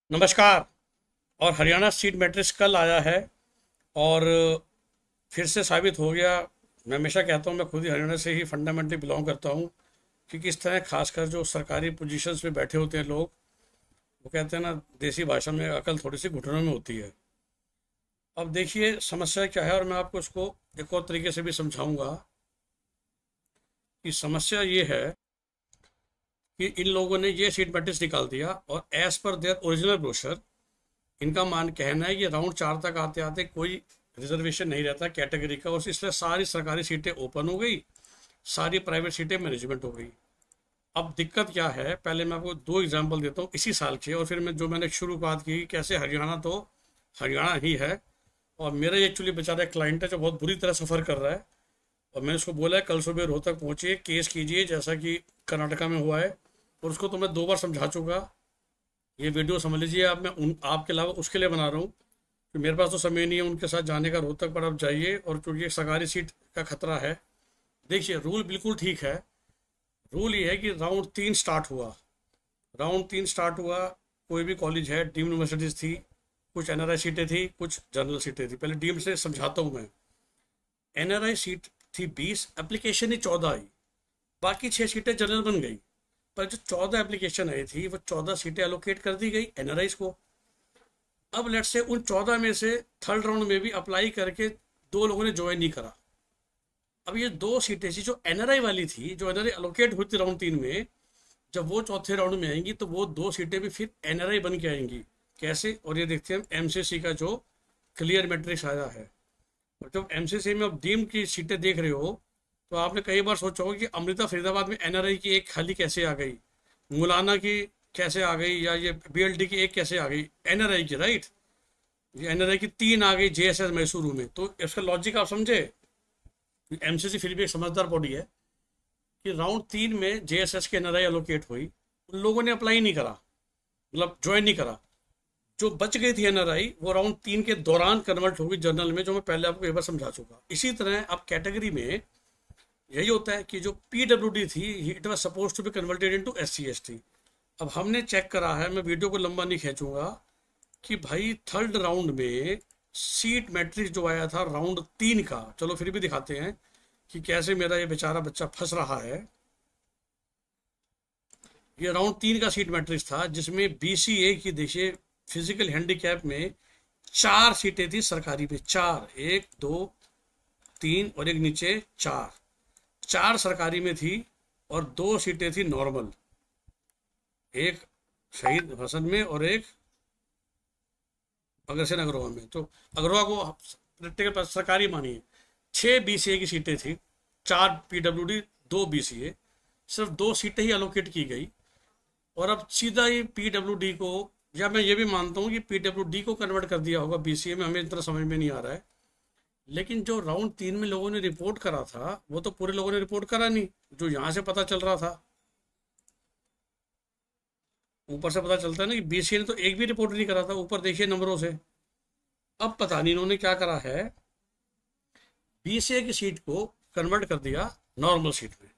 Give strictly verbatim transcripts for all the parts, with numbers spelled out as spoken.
नमस्कार। और Haryana seat matrix कल आया है और फिर से साबित हो गया। मैं हमेशा कहता हूँ, मैं खुद ही हरियाणा से ही फंडामेंटली बिलोंग करता हूँ कि किस तरह खासकर जो सरकारी पोजीशंस पे बैठे होते हैं लोग, वो कहते हैं ना, देसी भाषा में अकल थोड़ी सी घुटनों में होती है। अब देखिए समस्या क्या है, और मैं आपको उसको एक और तरीके से भी समझाऊंगा कि समस्या ये है कि इन लोगों ने ये सीट मैट्रिक्स निकाल दिया और as per their original brochure इनका मान कहना है कि राउंड चार तक आते आते कोई रिजर्वेशन नहीं रहता कैटेगरी का, और इसलिए सारी सरकारी सीटें ओपन हो गई, सारी प्राइवेट सीटें मैनेजमेंट हो गई। अब दिक्कत क्या है, पहले मैं आपको दो एग्जांपल देता हूँ इसी साल के, और फिर मैं जो मैंने शुरुआत की कैसे हरियाणा तो हरियाणा ही है। और मेरा एक्चुअली बेचारा एक क्लाइंट है जो बहुत बुरी तरह सफ़र कर रहा है, और मैंने उसको बोला है कल सुबह रोहतक पहुँचिए, केस कीजिए जैसा कि कर्नाटका में हुआ है। और उसको तो मैं दो बार समझा चुका। ये वीडियो समझ लीजिए आप, मैं उन आपके अलावा उसके लिए बना रहा हूँ कि मेरे पास तो समय नहीं है उनके साथ जाने का रोहतक, पर आप जाइए। और क्योंकि एक सरकारी सीट का खतरा है, देखिए रूल बिल्कुल ठीक है। रूल ये है कि राउंड तीन स्टार्ट हुआ, राउंड तीन स्टार्ट हुआ, कोई भी कॉलेज है, डीम्ड यूनिवर्सिटीज़ थी, कुछ एनआरआई सीटें थी, कुछ जनरल सीटें थी। पहले डीम्ड से समझाता हूँ मैं। एनआरआई सीट थी बीस, एप्लीकेशन ही चौदह आई, बाकी छः सीटें जनरल बन गई। पर जो चौदह एप्लीकेशन आई थी वो चौदह सीटें एलोकेट कर दी गई एनआरआईज को। अब लेट्स से उन चौदह में से थर्ड राउंड में भी अप्लाई करके दो लोगों ने ज्वाइन नहीं करा। अब ये दो सीटें थी जो एनआरआई वाली थी, जो एनआरआई एलोकेट हुई थी राउंड तीन में, जब वो चौथे राउंड में आएंगी तो वो दो सीटें भी फिर एनआरआई बन के आएंगी। कैसे? और ये देखते हैं एमसीसी का जो क्लियर मैट्रिक्स आया है। और जब एमसीसी में अब डीम की सीटें देख रहे हो तो आपने कई बार सोचा होगा कि अमृता फरीदाबाद में एनआरआई की एक खाली कैसे आ गई, मुलाना की कैसे आ गई, या ये बीएलडी की एक कैसे आ गई एनआरआई की, राइट? ये एनआरआई की तीन आ गई जेएसएस मैसूरू में। तो इसका लॉजिक आप समझे? एमसीसी फिर भी एक समझदार बॉडी है कि राउंड तीन में जेएसएस की एनआरआई एलोकेट हुई, उन लोगों ने अप्लाई नहीं करा, मतलब ज्वाइन नहीं करा। जो बच गई थी एनआरआई वो राउंड तीन के दौरान कन्वर्ट होगी जनरल में, जो मैं पहले आपको एक बार समझा चुका। इसी तरह अब कैटेगरी में यही होता है कि जो पीडब्ल्यूडी थी it was supposed to be converted into SC ST. अब हमने चेक करा है, मैं वीडियो को लंबा नहीं खींचूंगा, कि भाई थर्ड राउंड में सीट मैट्रिक्स जो आया था राउंड तीन का, चलो फिर भी दिखाते हैं कि कैसे मेरा ये बेचारा बच्चा फंस रहा है। ये राउंड तीन का सीट मैट्रिक्स था जिसमें बीसीए की, देखिए फिजिकल हैंडीकैप में चार सीटें थी सरकारी में, चार, एक दो तीन और एक नीचे चार, चार सरकारी में थी और दो सीटें थी नॉर्मल, एक शहीद हसन में और एक अग्रसेन अग्रवा में। तो अग्रवा को प्रैक्टिकल सरकारी मानिए। छः बीसीए की सीटें थी, चार पीडब्ल्यूडी, दो बीसीए, सिर्फ दो सीटें ही एलोकेट की गई। और अब सीधा ही पीडब्ल्यूडी को, या मैं ये भी मानता हूँ कि पीडब्ल्यूडी को कन्वर्ट कर दिया होगा बीसीए में, हमें इतना समझ में नहीं आ रहा है। लेकिन जो राउंड तीन में लोगों ने रिपोर्ट करा था वो तो पूरे लोगों ने रिपोर्ट करा नहीं, जो यहाँ से पता चल रहा था। ऊपर से पता चलता है ना कि बीसीए ने तो एक भी रिपोर्ट नहीं करा था, ऊपर देखिए नंबरों से। अब पता नहीं इन्होंने क्या करा है, बीसीए की सीट को कन्वर्ट कर दिया नॉर्मल सीट में।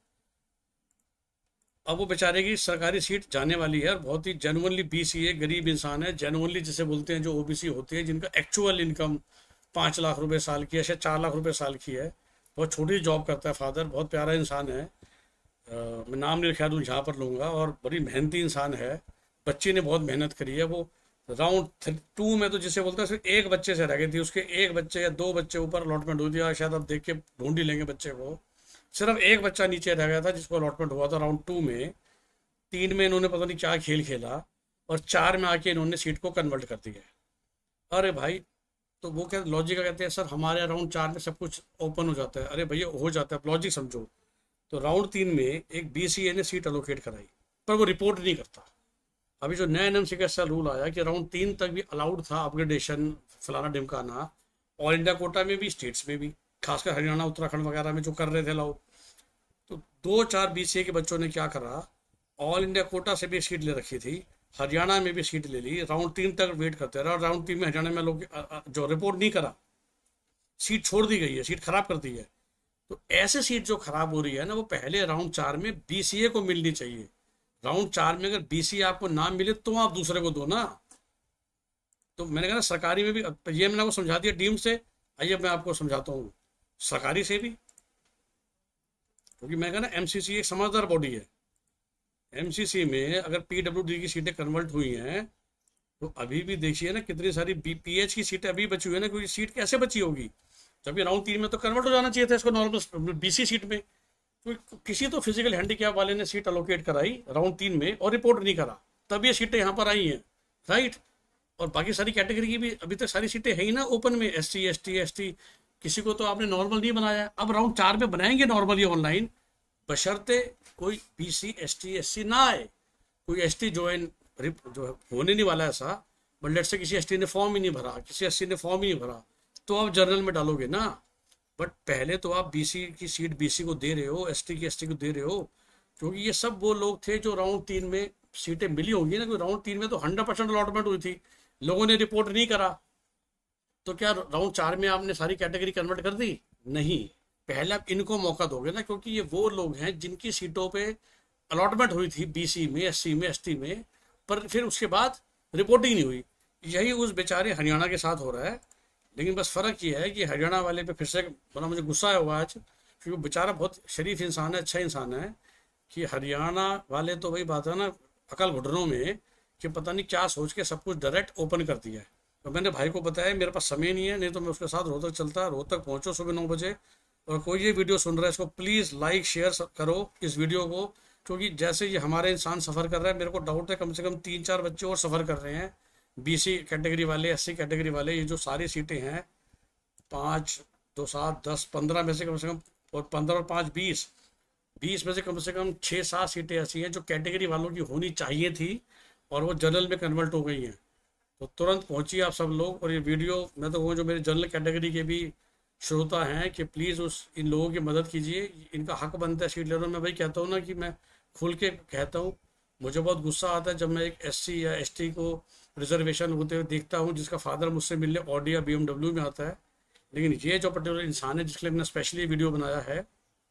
अब वो बेचारे की सरकारी सीट जाने वाली है, और बहुत ही जेनुअनली बीसीए गरीब इंसान है, जेनुअनली जिसे बोलते हैं जो ओबीसी होते हैं, जिनका एक्चुअल इनकम पाँच लाख रुपए साल की है, शायद चार लाख रुपए साल की है। बहुत छोटी जॉब करता है फादर, बहुत प्यारा इंसान है। आ, मैं नाम नहीं ख्याल जहाँ पर लूँगा, और बड़ी मेहनती इंसान है। बच्ची ने बहुत मेहनत करी है। वो राउंड टू में तो जिसे बोलते हैं सिर्फ एक बच्चे से रह गई थी, उसके एक बच्चे या दो बच्चे ऊपर अलॉटमेंट हुई थी, शायद आप देख के ढूंढ ही लेंगे बच्चे को। सिर्फ एक बच्चा नीचे रह गया था जिसको अलॉटमेंट हुआ था राउंड टू में। तीन में इन्होंने पता नहीं क्या खेल खेला, और चार में आके इन्होंने सीट को कन्वर्ट कर दिया। अरे भाई, तो वो क्या लॉजिक कहते हैं, सर हमारे राउंड चार में सब कुछ ओपन हो जाता है। अरे भैया हो जाता है, लॉजिक समझो। तो राउंड तीन में एक बीसीए ने सीट एलोकेट कराई, पर वो रिपोर्ट नहीं करता। अभी जो नया एनएमसी का रूल आया कि राउंड तीन तक भी अलाउड था अपग्रेडेशन, फलाना ढिमकाना, ऑल इंडिया कोटा में भी, स्टेट्स में भी, खासकर हरियाणा उत्तराखंड वगैरह में जो कर रहे थे लोग। तो दो चार बीसीए के बच्चों ने क्या करा, ऑल इंडिया कोटा से भी सीट ले रखी थी, हरियाणा में भी सीट ले ली, राउंड तीन तक वेट करते रहे, और राउंड तीन में हरियाणा में लोग जो रिपोर्ट नहीं करा, सीट छोड़ दी गई है, सीट खराब कर दी है। तो ऐसे सीट जो खराब हो रही है ना, वो पहले राउंड चार में बीसीए को मिलनी चाहिए। राउंड चार में अगर बीसीए आपको ना मिले तो आप दूसरे को दो ना। तो मैंने कहा ना सरकारी में भी, अब ये मैंने आपको समझा दिया डीम से, आइए मैं आपको समझाता हूँ सरकारी से भी, क्योंकि मैंने कहा ना एमसीसी एक समझदार बॉडी है। एमसीसी में अगर पीडब्ल्यूडी की सीटें कन्वर्ट हुई हैं तो अभी भी देखिए ना कितनी सारी बीपीएच की सीटें अभी बची हुई है ना, क्योंकि सीट कैसे बची होगी जब ये राउंड तीन में तो कन्वर्ट हो जाना चाहिए था इसको नॉर्मल बीसी सीट में। तो किसी तो फिजिकल हैंडीकैप वाले ने सीट अलोकेट कराई राउंड तीन में और रिपोर्ट नहीं करा, तब ये सीटें यहाँ पर आई हैं, राइट। और बाकी सारी कैटेगरी की भी अभी तक सारी सीटें है ही ना ओपन में, S C S T S T, किसी को तो आपने नॉर्मल नहीं बनाया। अब राउंड चार में बनाएंगे नॉर्मली ऑनलाइन, बशर्ते कोई B C S T S C ना आए, कोई एस टी ज्वाइन जो है होने नहीं वाला ऐसा, बट लेट से किसी एस टी ने फॉर्म ही नहीं भरा, किसी एस सी ने फॉर्म ही नहीं भरा, तो आप जनरल में डालोगे ना। बट पहले तो आप बीसी की सीट बीसी को दे रहे हो, एसटी की एसटी को दे रहे हो, क्योंकि ये सब वो लोग थे जो राउंड तीन में सीटें मिली होंगी ना, क्योंकि राउंड तीन में तो हंड्रेड परसेंट अलॉटमेंट हुई थी, लोगों ने रिपोर्ट नहीं करा, तो क्या राउंड चार में आपने सारी कैटेगरी कन्वर्ट कर दी? नहीं, पहले आप इनको मौका दोगे ना, क्योंकि ये वो लोग हैं जिनकी सीटों पे अलॉटमेंट हुई थी बीसी में, एससी में, एसटी में, पर फिर उसके बाद रिपोर्टिंग नहीं हुई। यही उस बेचारे हरियाणा के साथ हो रहा है। लेकिन बस फ़र्क ये है कि हरियाणा वाले पे फिर से बड़ा मुझे गुस्सा है हुआ आज, क्योंकि वो बेचारा बहुत शरीफ इंसान है, अच्छा इंसान है, कि हरियाणा वाले तो वही बात है ना अकल घुटनों में, कि पता नहीं क्या सोच के सब कुछ डायरेक्ट ओपन कर दिया है। तो मैंने भाई को बताया मेरे पास समय नहीं है, नहीं तो मैं उसके साथ रोहतक चलता, रोहतक पहुँचो सुबह नौ बजे। और कोई ये वीडियो सुन रहा है इसको प्लीज़ लाइक शेयर करो इस वीडियो को, क्योंकि जैसे ये हमारे इंसान सफ़र कर रहा है, मेरे को डाउट है कम से कम तीन चार बच्चे और सफ़र कर रहे हैं, बीसी कैटेगरी वाले, एससी कैटेगरी वाले। ये जो सारी सीटें हैं पाँच दो सात दस पंद्रह में से कम से कम, और पंद्रह और पाँच बीस, बीस में से कम से कम छः सात सीटें ऐसी हैं जो कैटेगरी वालों की होनी चाहिए थी और वो जनरल में कन्वर्ट हो गई हैं। तो तुरंत पहुंचिए आप सब लोग। और ये वीडियो मैं तो कहूँ जो मेरे जनरल कैटेगरी के भी श्रोता हैं कि प्लीज़ उस इन लोगों की मदद कीजिए, इनका हक बनता है सीट लेने में। भाई कहता हूँ ना कि मैं खुल के कहता हूँ, मुझे बहुत गुस्सा आता है जब मैं एक एससी या एसटी को रिजर्वेशन होते हुए देखता हूँ जिसका फादर मुझसे मिलने ऑडी या बीएमडब्ल्यू में आता है। लेकिन ये जो पर्टिकुलर इंसान है जिसके लिए मैंने स्पेशली वीडियो बनाया है,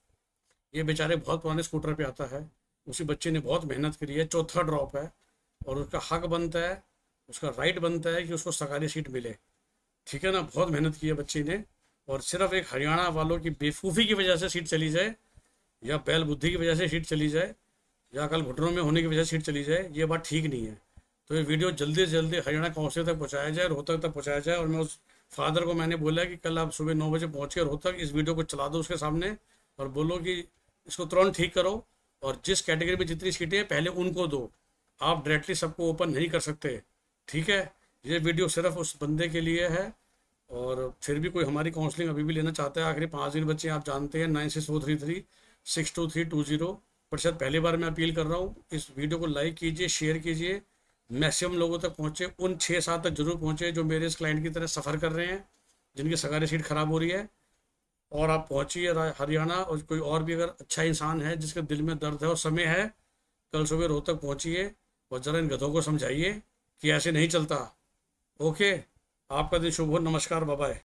ये बेचारे बहुत पुराने स्कूटर पे आता है, उसी बच्चे ने बहुत मेहनत करी है, चौथा ड्रॉप है, और उसका हक बनता है, उसका राइट बनता है कि उसको सरकारी सीट मिले, ठीक है ना। बहुत मेहनत की है बच्चे ने, और सिर्फ एक हरियाणा वालों की बेवकूफ़ी की वजह से सीट चली जाए, या बैल बुद्धि की वजह से सीट चली जाए, या कल घुटनों में होने की वजह से सीट चली जाए, ये बात ठीक नहीं है। तो ये वीडियो जल्दी से जल्दी हरियाणा काउंसिल तक पहुँचाया जाए, रोहतक तक पहुँचाया जाए। और मैं उस फादर को मैंने बोला कि कल आप सुबह नौ बजे पहुँच के रोहतक इस वीडियो को चला दो उसके सामने, और बोलो कि इसको तुरंत ठीक करो, और जिस कैटेगरी में जितनी सीटें हैं पहले उनको दो, आप डायरेक्टली सबको ओपन नहीं कर सकते, ठीक है। ये वीडियो सिर्फ उस बंदे के लिए है। और फिर भी कोई हमारी काउंसलिंग अभी भी लेना चाहता है, आखिरी पाँच दिन बच्चे आप जानते हैं, nine six four three three six two three two zero पर शायद पहली बार मैं अपील कर रहा हूँ, इस वीडियो को लाइक कीजिए, शेयर कीजिए, मैक्सिमम लोगों तक पहुँचे, उन छः सात तक जरूर पहुँचे जो मेरे इस क्लाइंट की तरह सफ़र कर रहे हैं, जिनकी सरकारी सीट ख़राब हो रही है। और आप पहुँचिए हरियाणा, और कोई और भी अगर अच्छा इंसान है जिसके दिल में दर्द है और समय है, कल सुबह रोहतक पहुँचिए और ज़रा इन गधों को समझाइए कि ऐसे नहीं चलता। ओके, आपका दिन शुभ हो, नमस्कार, बाय बाय।